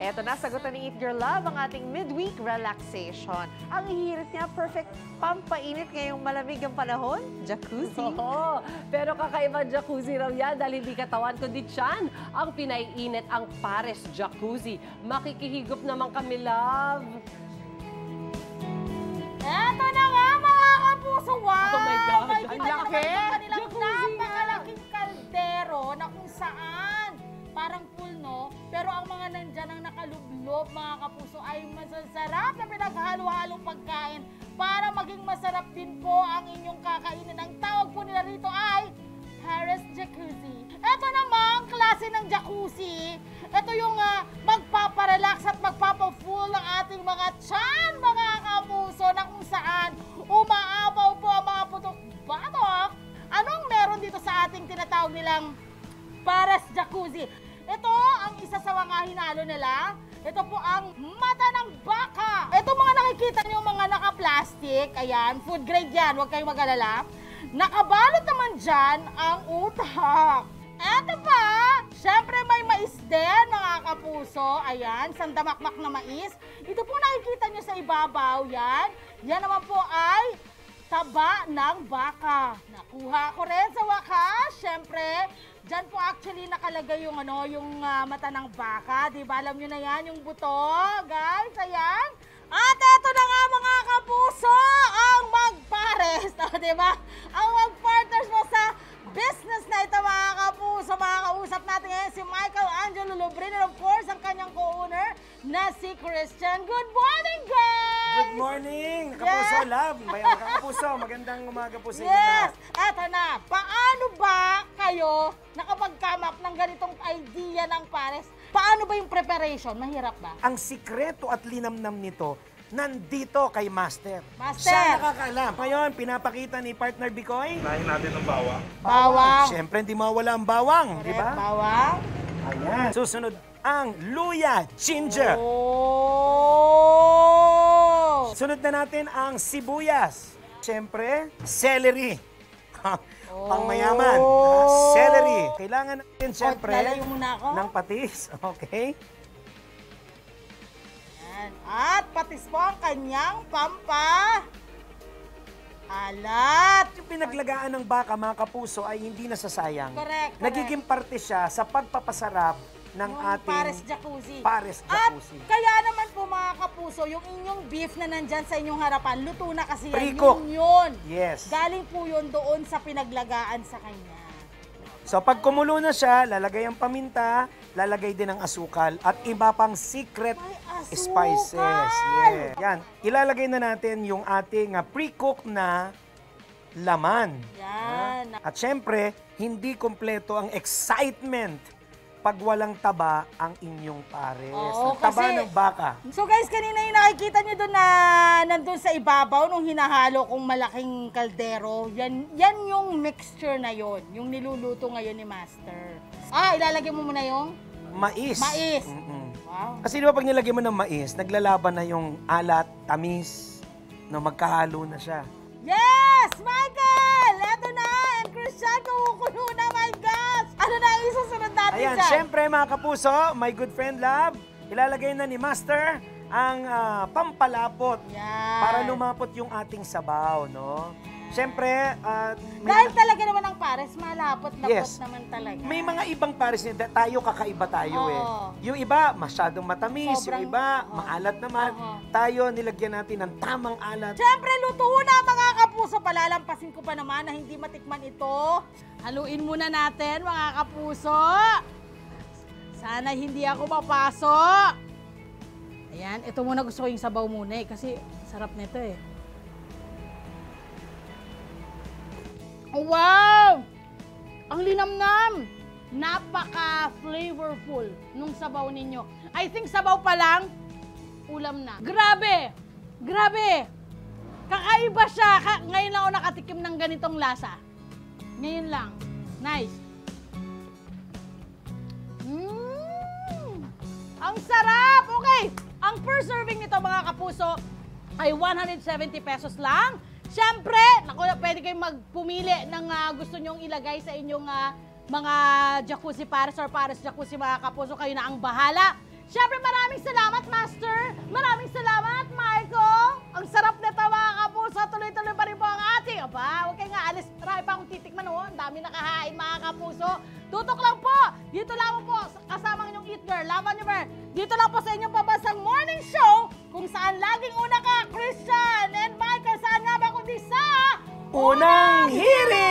Eto na, sagutan ni Eat Your Love ang ating midweek relaxation. Ang hirit niya, perfect pampainit ngayong malamig ang panahon, jacuzzi. Oo, pero kakaiba jacuzzi raw yan dahil hindi katawan kundi tiyan. Ang pinaiinit ang pares jacuzzi. Makikihigop naman kami, love. Eto na nga mga kapuso, wow! Oh my God, May ang kita laki! naman ang kanilang napakalaking kaldero na kung saan parang pool, no? Pero ang mga nandyan ang nakalublob, mga kapuso, ay masasarap na pinaghalo-halong pagkain para maging masarap din po ang inyong kakainin. Ang tawag po nila rito ay Paris Jacuzzi. Ito namang klase ng jacuzzi. Ito yung magpaparelax at magpapa-full ng ating mga tiyan, mga kapuso, na kung saan umaapaw po ang mga putok-batok. Anong meron dito sa ating tinatawag nilang Paris Jacuzzi? Ito ang isa sa mga hinalo nila. Ito po ang mata ng baka. Ito mga nakikita niyo mga naka-plastic. Ayan, food grade yan. Huwag kayong mag-alala. Nakabalot naman dyan ang utak. Eto pa, syempre may mais din, mga kapuso. Ayan, sandamakmak na mais. Ito po nakikita nyo sa ibabaw, yan. Yan naman po ay taba ng baka. Nakuha ko rin sa wakas. Syempre, dyan po actually nakalagay yung, mata ng baka. Diba, alam nyo na yan, yung buto, guys. Ayan. At eto na nga mga kapuso, ang magpares. Diba? Ang magpartners mo sa business na ito, mga kapuso. Makakausap natin ngayon si Michael Angelo Lubrin and of course, ang kanyang co-owner na si Christian. Good morning, guys! Good morning, kapuso, love. May kapuso, magandang umaga po sa inyo. Yes! Eto na, paano ba kayo nakapag-come up ng ganitong idea ng pares? Paano ba yung preparation? Mahirap ba? Ang sikreto at linamnam nito, nandito kay Master. Master! Siya nakakaalam. Ngayon, pinapakita ni partner Bicoy. Unahin natin ng bawang. Bawang. Siyempre, hindi mawala ang bawang, di ba? Bawang. Ayan. Susunod, ang luya, ginger. Oh! Sunod na natin ang sibuyas. Siyempre, celery. Pangmayaman. Celery. Kailangan natin, siyempre, lalayo muna ako. ng patis. Okay? Yan. At patis po ang kanyang alat. Yung pinaglagaan ng baka, mga kapuso, ay hindi nasasayang. Correct, correct. Nagiging parte siya sa pagpapasarap ng Yung ating Pares Jacuzzi. Pares At Jacuzzi. kaya naman po mga kapuso, yung inyong beef na nandyan sa inyong harapan, luto na kasi yan. Pre-cook. Yun. Yes. Galing po yun doon sa pinaglagaan sa kanya. So pag kumulo na siya, lalagay ang paminta, lalagay din ang asukal at iba pang secret May asukal! spices. Yeah. Yan. Ilalagay na natin yung ating pre-cook na laman. Yan. At syempre, hindi kompleto ang excitement pag walang taba ang inyong pares. Oo, Ang taba kasi- ng baka. So guys, kanina yung nakikita nyo doon na nandun sa ibabaw nung hinahalo kong malaking kaldero, yan yung mixture na yon, yung niluluto ngayon ni Master. Ilalagay mo muna yung Mais. mais. Mm-mm. Wow. Kasi di ba pag nilagay mo ng mais, naglalaban na yung alat, tamis, no, magkahalo na siya. Yes! Michael! Eto na! And Christian, kumukulo na, my gosh! Ano na ang isusunod natin Ayan, dyan? syempre mga kapuso, my good friend Love, ilalagay na ni Master ang pampalapot Yan. para lumapot yung ating sabaw, no? Syempre, Dahil talaga naman ang pares, malapot-lapot Yes. naman talaga. may mga ibang pares na tayo, kakaiba tayo Oo. eh. Yung iba, masyadong matamis, Sobrang- yung iba, oo. maalat naman. Oo. Tayo, nilagyan natin ng tamang alat. Siyempre, luto na mga kapuso. Palalampasin ko pa naman na hindi matikman ito. Haluin muna natin mga kapuso. Sana hindi ako mapaso. Ayan, ito muna gusto ko yung sabaw muna eh. Kasi sarap nito eh. Oh, wow! Ang linamnam! Napaka-flavorful nung sabaw ninyo. I think sabaw pa lang, ulam na. Grabe! Grabe! Kakaiba siya. Ngayon lang ako nakatikim ng ganitong lasa. Ngayon lang. Nice. Ang sarap! Okay! Ang per serving nito mga kapuso ay 170 pesos lang. Siyempre, pwede kayong magpumili ng gusto nyong ilagay sa inyong mga jacuzzi pares or pares jacuzzi mga kapuso. Kayo na ang bahala. Siyempre, maraming Tutok lang po! Dito lang po, kasama inyong Eat Girl, Laman niyo ba? Dito lang po sa inyong pabasang morning show, kung saan laging una ka, Christian and Michael, saan nga ba kundi sa Unang Hirit!